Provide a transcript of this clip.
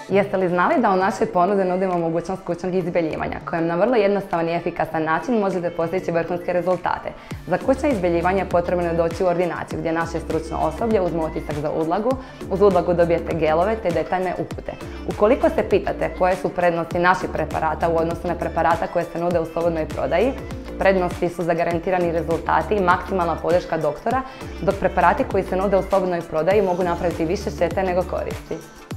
Jeste li znali da u našoj ponudi nudimo mogućnost kućnog izbjeljivanja, kojem na vrlo jednostavan i efikasan način možete postići vrhunske rezultate? Za kućno izbjeljivanje potrebno je doći u ordinaciju gdje naše stručno osoblje uzme otisak za udlagu, uz udlagu dobijete gelove te detaljne upute. Ukoliko se pitate koje su prednosti naših preparata u odnosu na preparata koje se nude u slobodnoj prodaji, prednosti su zagarantirani rezultati i maksimalna podrška doktora, dok preparati koji se nude u slobodnoj prodaji mogu napraviti više štete nego koristi.